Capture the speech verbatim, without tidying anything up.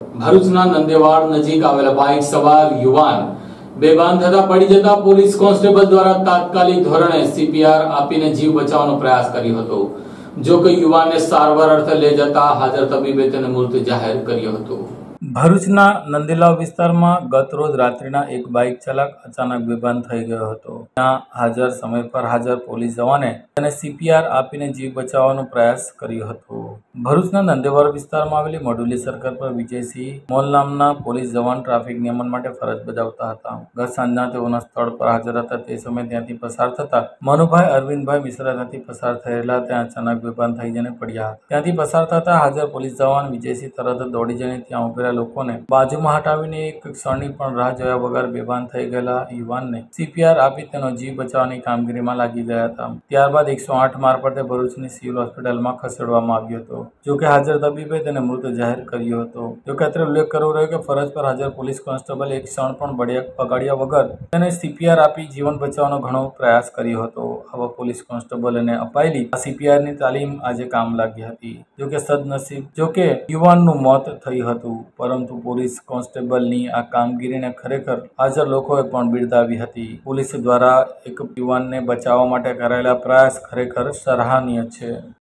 ભરૂચના નંદેવાડ નજીક આવેલા બાઇક સવાર યુવાન બેભાન થતા પડી જતા પોલીસ કોન્સ્ટેબલ દ્વારા તાત્કાલિક ધોરણે સીપીઆર આપીને જીવ બચાવવાનો પ્રયાસ કર્યો હતો। જો કે યુવાનને સારવાર અર્થે લઈ જતા હાજર તબીબે તેને મૃત જાહેર કર્યો હતો। ભરૂચના નંદેલાવ વિસ્તારમાં ગત રોજ રાત્રિના એક બાઇક ચાલક અચાનક બેભાન થઈ ગયો હતો। ત્યાં હાજર સમય પર હાજર પોલીસ જવાને તેને સીપીઆર આપીને જીવ બચાવવાનો પ્રયાસ કર્યો હતો। ભરૂચના નંદેવાડ વિસ્તારમાં આવેલી મડુલી સર્કલ પર વિજયસિંહ મોલ નામના પોલીસ જવાન ટ્રાફિક નિયમન માટે ફરજ બજાવતા હતા। ગત સાંજના તેઓના સ્થળ પર હાજર હતા। તે સમયે ત્યાંથી પસાર થતા મનુભાઈ અરવિંદભાઈ મિશ્રા ત્યાંથી પસાર થયેલા ત્યાં અચાનક બેભાન થઈ જઈને પડ્યા હતા। ત્યાંથી પસાર થતા હાજર પોલીસ જવાન વિજયસિંહ તરત જ દોડી જઈને ત્યાં ઉભેલા લોકોને બાજુમાં હટાવીને એક ક્ષણની પણ રાહ જોયા વગર બેભાન થઈ ગયેલા યુવાનને સીપીઆર આપી તેનો જીવ બચાવવાની કામગીરીમાં લાગી ગયા હતા। ત્યારબાદ એકસો આઠ મારફતે ભરૂચની સિવિલ હોસ્પિટલમાં ખસેડવામાં આવ્યો હતો। જો કે હાજર તબીબે તેને મૃત જાહેર કર્યો હતો। જો કે અત્રે ઉલ્લેખ કરવો રહ્યો કે ફરજ પર હાજર પોલીસ કોન્સ્ટેબલ એક ક્ષણ પણ બગાડ્યા વગર તેને સીપીઆર આપી જીવન બચાવવાનો ઘણો પ્રયાસ કર્યો હતો। આવા પોલીસ કોન્સ્ટેબલોને અપાયેલી સીપીઆરની તાલીમ આજે કામ લાગી હતી। જો કે સદનસીબ જો કે યુવાનનું મોત થયું હતું, પરંતુ પોલીસ કોન્સ્ટેબલની આ કામગીરીને ખરેખર હાજર લોકોએ પણ બિરદાવી હતી। પોલીસ દ્વારા એક યુવાનને બચાવવા માટે કરાયેલા પ્રયાસ ખરેખર સરાહનીય છે।